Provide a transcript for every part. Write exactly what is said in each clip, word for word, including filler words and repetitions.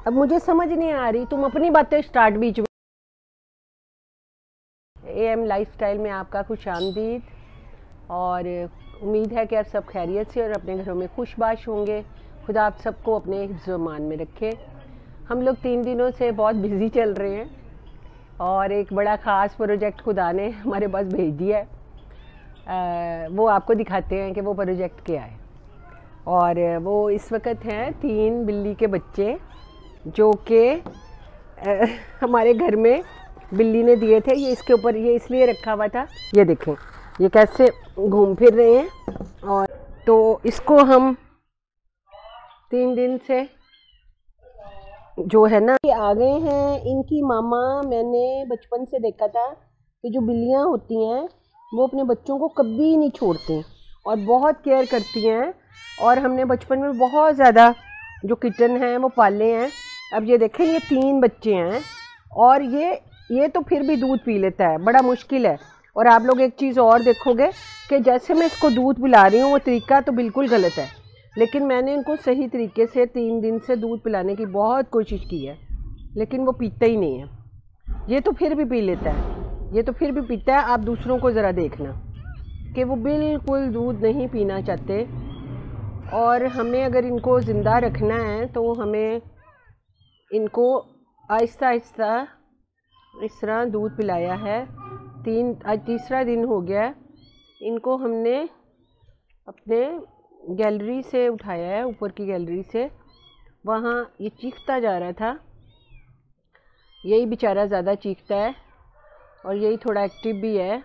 अब मुझे समझ नहीं आ रही, तुम अपनी बातें स्टार्ट बीच में। ए एम लाइफस्टाइल में आपका खुश आमदीद, और उम्मीद है कि आप सब खैरियत से और अपने घरों में खुशबाश होंगे। खुदा आप सबको अपने हिफ्ज़-ओ-मान में रखे। हम लोग तीन दिनों से बहुत बिज़ी चल रहे हैं और एक बड़ा ख़ास प्रोजेक्ट खुदा ने हमारे पास भेज दिया है। आ, वो आपको दिखाते हैं कि वो प्रोजेक्ट क्या है। और वो इस वक्त हैं तीन बिल्ली के बच्चे जो कि हमारे घर में बिल्ली ने दिए थे। ये इसके ऊपर ये इसलिए रखा हुआ था, ये देखें ये कैसे घूम फिर रहे हैं। और तो इसको हम तीन दिन से जो है ना ये आ गए हैं। इनकी मामा, मैंने बचपन से देखा था कि जो बिल्लियां होती हैं वो अपने बच्चों को कभी नहीं छोड़ती और बहुत केयर करती हैं। और हमने बचपन में बहुत ज़्यादा जो किटन हैं वो पाले हैं। अब ये देखें ये तीन बच्चे हैं और ये ये तो फिर भी दूध पी लेता है, बड़ा मुश्किल है। और आप लोग एक चीज़ और देखोगे कि जैसे मैं इसको दूध पिला रही हूँ वो तरीका तो बिल्कुल गलत है, लेकिन मैंने इनको सही तरीके से तीन दिन से दूध पिलाने की बहुत कोशिश की है, लेकिन वो पीता ही नहीं है। ये तो फिर भी पी लेता है, ये तो फिर भी पीता है। आप दूसरों को ज़रा देखना कि वो बिल्कुल दूध नहीं पीना चाहते। और हमें अगर इनको ज़िंदा रखना है तो हमें इनको आहिस्ता आहिस्ता इस तरह दूध पिलाया है। तीन आज तीसरा दिन हो गया है। इनको हमने अपने गैलरी से उठाया है, ऊपर की गैलरी से। वहाँ ये चीखता जा रहा था, यही बेचारा ज़्यादा चीखता है और यही थोड़ा एक्टिव भी है।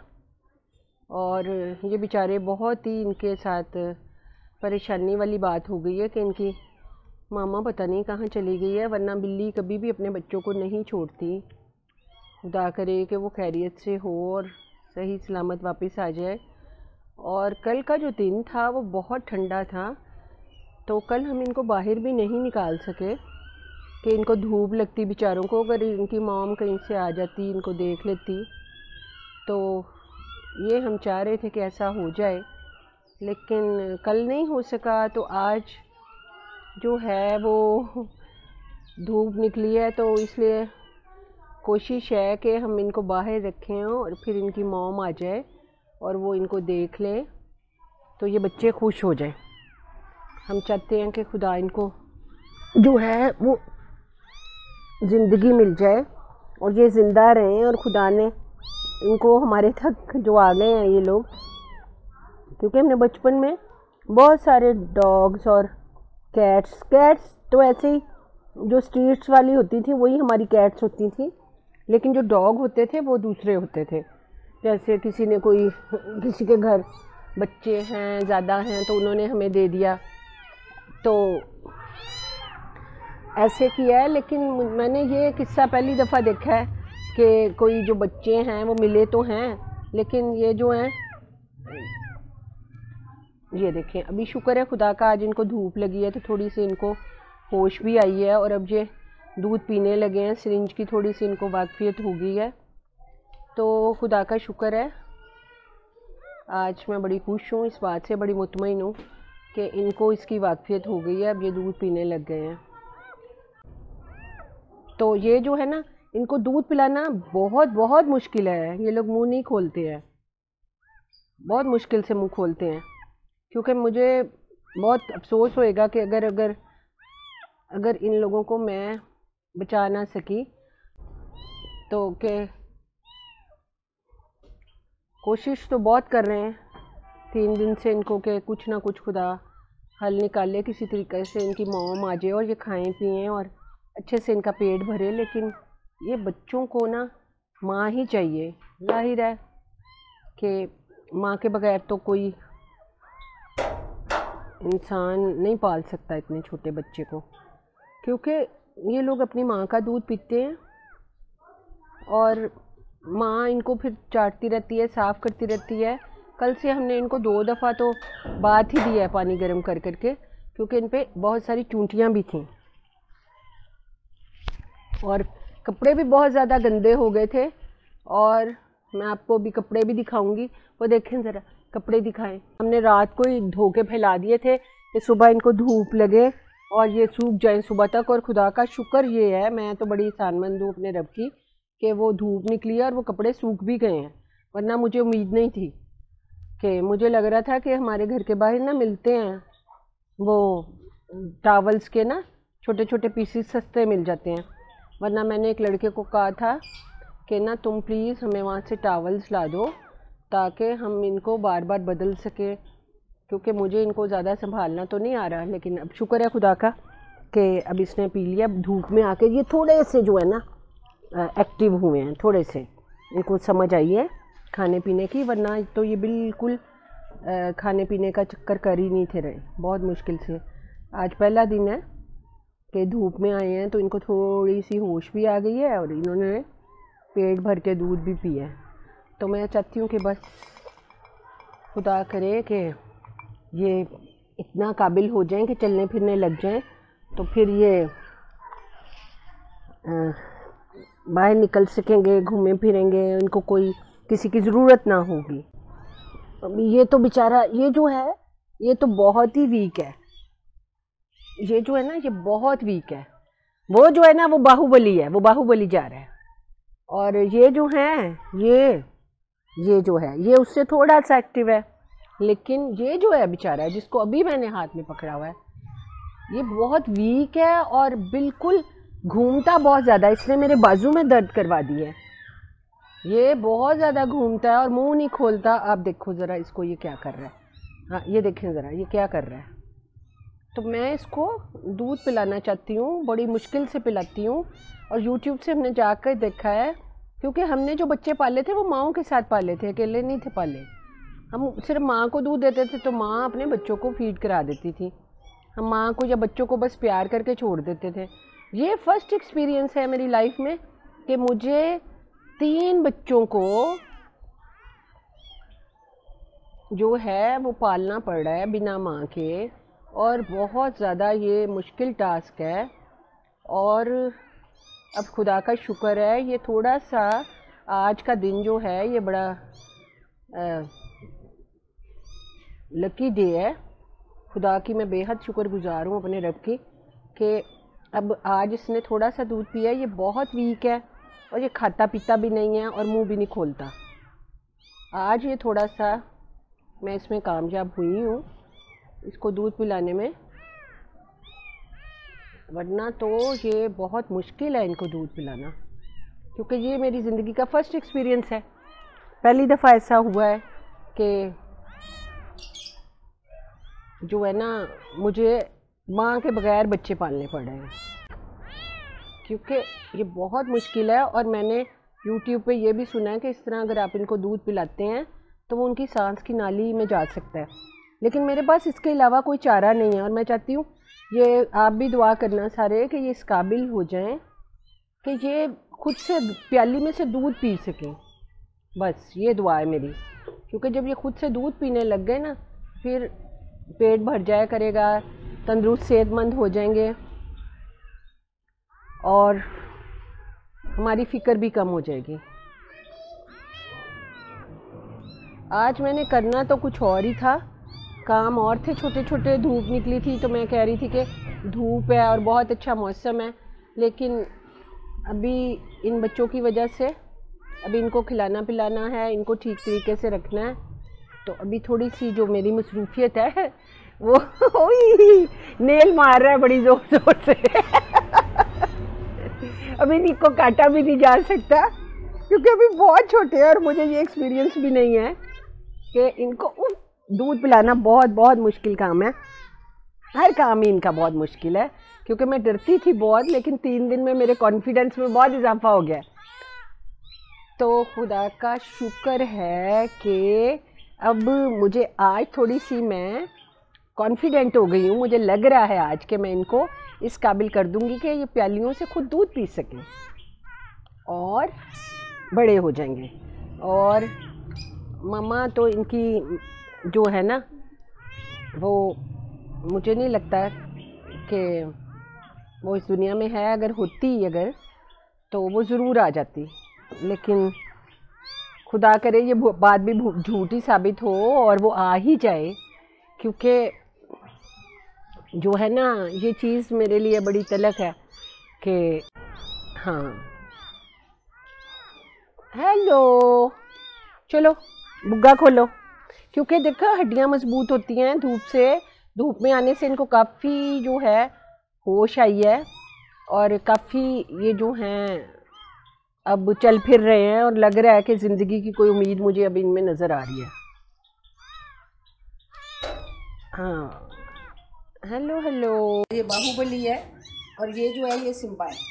और ये बेचारे बहुत ही, इनके साथ परेशानी वाली बात हो गई है कि इनकी मामा पता नहीं कहाँ चली गई है, वरना बिल्ली कभी भी अपने बच्चों को नहीं छोड़ती। खुदा करे कि वो खैरियत से हो और सही सलामत वापस आ जाए। और कल का जो दिन था वो बहुत ठंडा था, तो कल हम इनको बाहर भी नहीं निकाल सके कि इनको धूप लगती बेचारों को। अगर इनकी मॉम कहीं से आ जाती, इनको देख लेती, तो ये हम चाह रहे थे कि ऐसा हो जाए, लेकिन कल नहीं हो सका। तो आज जो है वो धूप निकली है, तो इसलिए कोशिश है कि हम इनको बाहर रखें और फिर इनकी मॉम आ जाए और वो इनको देख ले तो ये बच्चे खुश हो जाए। हम चाहते हैं कि खुदा इनको जो है वो ज़िंदगी मिल जाए और ये ज़िंदा रहें। और खुदा ने इनको हमारे तक जो आ गए हैं ये लोग, क्योंकि हमने बचपन में बहुत सारे डॉग्स और कैट्स कैट्स तो ऐसे ही जो स्ट्रीट्स वाली होती थी वही हमारी कैट्स होती थी, लेकिन जो डॉग होते थे वो दूसरे होते थे। जैसे किसी ने कोई किसी के घर बच्चे हैं, ज़्यादा हैं, तो उन्होंने हमें दे दिया, तो ऐसे किया है। लेकिन मैंने ये किस्सा पहली दफ़ा देखा है कि कोई जो बच्चे हैं वो मिले तो हैं, लेकिन ये जो हैं, ये देखें अभी शुक्र है खुदा का आज इनको धूप लगी है तो थोड़ी सी इनको होश भी आई है और अब ये दूध पीने लगे हैं। सिरिंज की थोड़ी सी इनको वाकफियत हो गई है, तो खुदा का शुक्र है। आज मैं बड़ी खुश हूँ, इस बात से बड़ी मुतमईन हूँ कि इनको इसकी वाकफियत हो गई है, अब ये दूध पीने लग गए हैं। तो ये जो है ना, इनको दूध पिलाना बहुत बहुत मुश्किल है। ये लोग मुंह नहीं खोलते हैं, बहुत मुश्किल से मुंह खोलते हैं, क्योंकि मुझे बहुत अफसोस होएगा कि अगर अगर अगर इन लोगों को मैं बचा ना सकी, तो कि कोशिश तो बहुत कर रहे हैं तीन दिन से इनको कि कुछ ना कुछ खुदा हल निकाले, किसी तरीके से इनकी मॉम आ जाए और ये खाएं पिएं और अच्छे से इनका पेट भरे। लेकिन ये बच्चों को ना माँ ही चाहिए। जाहिर है कि माँ के बगैर तो कोई इंसान नहीं पाल सकता इतने छोटे बच्चे को, क्योंकि ये लोग अपनी माँ का दूध पीते हैं और माँ इनको फिर चाटती रहती है, साफ़ करती रहती है। कल से हमने इनको दो दफ़ा तो बात ही दिया है पानी गर्म कर करके, क्योंकि इन पे बहुत सारी चूंटियाँ भी थीं और कपड़े भी बहुत ज़्यादा गंदे हो गए थे। और मैं आपको भी कपड़े भी दिखाऊंगी, वो देखें ज़रा, कपड़े दिखाएं। हमने रात को ही धो के फैला दिए थे कि सुबह इनको धूप लगे और ये सूख जाए सुबह तक। और खुदा का शुक्र ये है, मैं तो बड़ी एहसानमंद हूँ अपने रब की कि वो धूप निकली है और वो कपड़े सूख भी गए हैं, वरना मुझे उम्मीद नहीं थी। कि मुझे लग रहा था कि हमारे घर के बाहर ना मिलते हैं वो टावल्स के ना छोटे छोटे पीसीस, सस्ते मिल जाते हैं, वरना मैंने एक लड़के को कहा था कि ना तुम प्लीज़ हमें वहाँ से टावल्स ला दो ताकि हम इनको बार बार बदल सके, क्योंकि मुझे इनको ज़्यादा संभालना तो नहीं आ रहा। लेकिन अब शुक्र है खुदा का कि अब इसने पी लिया। धूप में आके ये थोड़े से जो है ना एक्टिव हुए हैं, थोड़े से इनको समझ आई है खाने पीने की, वरना तो ये बिल्कुल खाने पीने का चक्कर कर ही नहीं थे रहे, बहुत मुश्किल से। आज पहला दिन है कि धूप में आए हैं तो इनको थोड़ी सी होश भी आ गई है और इन्होंने पेट भर के दूध भी पिया है। तो मैं चाहती हूँ कि बस खुदा करे कि ये इतना काबिल हो जाएं कि चलने फिरने लग जाएं, तो फिर ये बाहर निकल सकेंगे, घूमें फिरेंगे, इनको कोई किसी की ज़रूरत ना होगी। ये तो बेचारा, ये जो है ये तो बहुत ही वीक है, ये जो है ना ये बहुत वीक है। वो जो है ना वो बाहुबली है, वो बाहुबली जा रहा है। और ये जो है ये ये जो है ये उससे थोड़ा सा एक्टिव है, लेकिन ये जो है बेचारा जिसको अभी मैंने हाथ में पकड़ा हुआ है ये बहुत वीक है और बिल्कुल घूमता बहुत ज़्यादा। इसने मेरे बाजू में दर्द करवा दी है, ये बहुत ज़्यादा घूमता है और मुंह नहीं खोलता। आप देखो ज़रा इसको, ये क्या कर रहा है। हाँ ये देखें ज़रा ये क्या कर रहा है। तो मैं इसको दूध पिलाना चाहती हूँ, बड़ी मुश्किल से पिलाती हूँ। और यूट्यूब से हमने जाकर देखा है, क्योंकि हमने जो बच्चे पाले थे वो माँओं के साथ पाले थे, अकेले नहीं थे पाले। हम सिर्फ माँ को दूध देते थे तो माँ अपने बच्चों को फीड करा देती थी, हम माँ को या बच्चों को बस प्यार करके छोड़ देते थे। ये फर्स्ट एक्सपीरियंस है मेरी लाइफ में कि मुझे तीन बच्चों को जो है वो पालना पड़ रहा है बिना माँ के, और बहुत ज़्यादा ये मुश्किल टास्क है। और अब खुदा का शुक्र है ये थोड़ा सा आज का दिन जो है ये बड़ा लकी डे है। खुदा की मैं बेहद शुक्रगुजार हूँ अपने रब की कि अब आज इसने थोड़ा सा दूध पिया। ये बहुत वीक है और ये खाता पीता भी नहीं है और मुंह भी नहीं खोलता। आज ये थोड़ा सा मैं इसमें कामयाब हुई हूँ इसको दूध पिलाने में, वरना तो ये बहुत मुश्किल है इनको दूध पिलाना, क्योंकि ये मेरी ज़िंदगी का फर्स्ट एक्सपीरियंस है। पहली दफ़ा ऐसा हुआ है कि जो है ना मुझे माँ के बगैर बच्चे पालने पड़ रहे हैं, क्योंकि ये बहुत मुश्किल है। और मैंने यूट्यूब पे ये भी सुना है कि इस तरह अगर आप इनको दूध पिलाते हैं तो वो उनकी सांस की नाली में जा सकता है, लेकिन मेरे पास इसके अलावा कोई चारा नहीं है। और मैं चाहती हूँ ये आप भी दुआ करना सारे कि ये इस काबिल हो जाएं कि ये खुद से प्याली में से दूध पी सकें, बस ये दुआ है मेरी। क्योंकि जब ये खुद से दूध पीने लग गए ना फिर पेट भर जाया करेगा, तंदुरुस्त सेहतमंद हो जाएंगे और हमारी फ़िक्र भी कम हो जाएगी। आज मैंने करना तो कुछ और ही था, काम और थे छोटे छोटे। धूप निकली थी तो मैं कह रही थी कि धूप है और बहुत अच्छा मौसम है, लेकिन अभी इन बच्चों की वजह से अभी इनको खिलाना पिलाना है, इनको ठीक तरीके से रखना है। तो अभी थोड़ी सी जो मेरी मसरूफियत है वो नेल मार रहा है बड़ी ज़ोर ज़ोर से अभी इनको काटा भी नहीं जा सकता क्योंकि अभी बहुत छोटे हैं और मुझे ये एक्सपीरियंस भी नहीं है कि इनको दूध पिलाना बहुत बहुत मुश्किल काम है। हर काम ही इनका बहुत मुश्किल है, क्योंकि मैं डरती थी बहुत, लेकिन तीन दिन में मेरे कॉन्फिडेंस में बहुत इजाफा हो गया। तो खुदा का शुक्र है कि अब मुझे आज थोड़ी सी मैं कॉन्फिडेंट हो गई हूँ। मुझे लग रहा है आज कि मैं इनको इस काबिल कर दूँगी कि ये प्यालियों से खुद दूध पी सकें और बड़े हो जाएंगे। और मम्मा तो इनकी जो है ना वो मुझे नहीं लगता कि वो इस दुनिया में है। अगर होती अगर तो वो ज़रूर आ जाती, लेकिन खुदा करे ये बात भी झूठी साबित हो और वो आ ही जाए, क्योंकि जो है ना, ये चीज़ मेरे लिए बड़ी तलख है कि हाँ। हेलो, चलो बुग्गा खोलो, क्योंकि देखो हड्डियाँ मजबूत होती हैं धूप से, धूप में आने से इनको काफ़ी जो है होश आई है और काफ़ी ये जो हैं अब चल फिर रहे हैं और लग रहा है कि ज़िंदगी की कोई उम्मीद मुझे अब इनमें नज़र आ रही है। हाँ, हेलो हेलो। ये बाहुबली है और ये जो है ये सिम्बा है।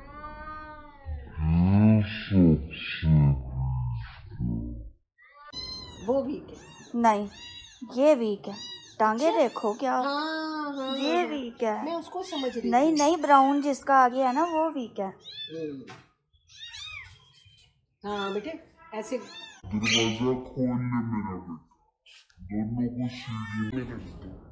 वो वीक है। नहीं, ये वीक है। टांगे अच्छा? देखो क्या। हाँ, हाँ, ये हाँ, वीक है। मैं उसको समझ रही नहीं थी। नहीं, ब्राउन जिसका आगे है ना वो वीक है। हाँ बेटे, ऐसे दरवाजा खोल ले मेरा बेटा, दोनों को सीढ़ी में